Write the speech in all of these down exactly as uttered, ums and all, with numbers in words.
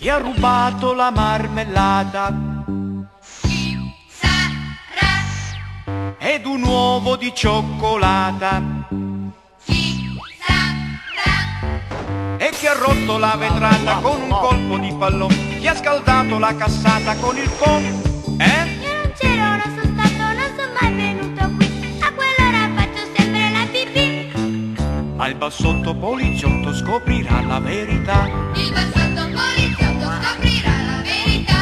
Chi ha rubato la marmellata? Chi sarà? Ed un uovo di cioccolata? Chi sarà? E chi ha rotto la vetrata con un colpo di pallone? Chi ha scaldato la cassata con il phon? Eh? Io non c'ero, non sono stato, non sono mai venuto qui. A quell'ora faccio sempre la pipì. Ma il bassotto poliziotto scoprirà la verità. Il bassotto poliziotto scoprirà la verità.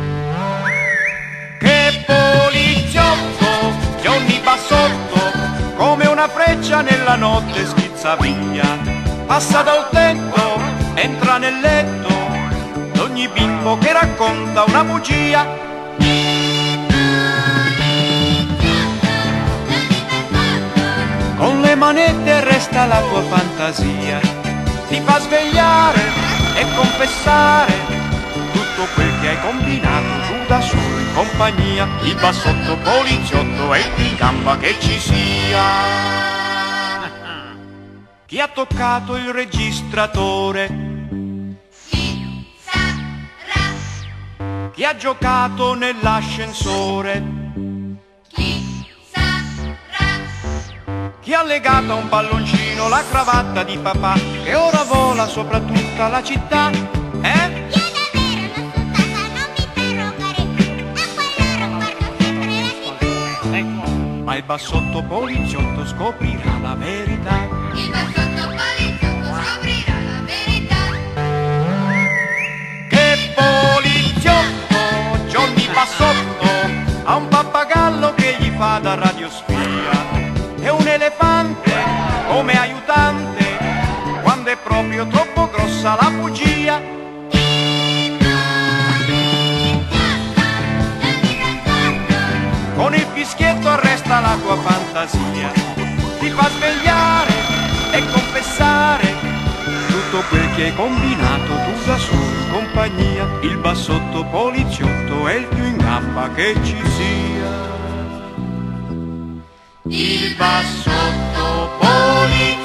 Che poliziotto, Johnny Bassotto, come una freccia nella notte schizza via. Passa dal tetto, entra nel letto d'ogni bimbo che racconta una bugia. Con le manette resta la tua fantasia, ti fa svegliare e confessare tutto quel che hai combinato giù da solo in compagnia. Il bassotto poliziotto è il più in gamba che ci sia. Chi ha toccato il registratore? Chi sarà? Chi ha giocato nell'ascensore? Chi sarà? Chi ha legato a un palloncino la cravatta di papà che ora vola sopra tutta la città? Eh? Io davvero non sono stata, non mi interrogare più. A quell'ora guardo sempre la tivù. Ma il bassotto poliziotto scoprirà la verità. Il bassotto poliziotto scoprirà la verità. Che poliziotto, Johnny Bassotto, ha un pappagallo che gli fa da radiospia e un elefante come aiutante quando è proprio troppo grossa la bugia. Con il fischietto arresta la tua fantasia, ti fa svegliare e confessare tutto quel che hai combinato tu da solo in compagnia. Il bassotto poliziotto è il più in gamba che ci sia. Il bassotto poliziotto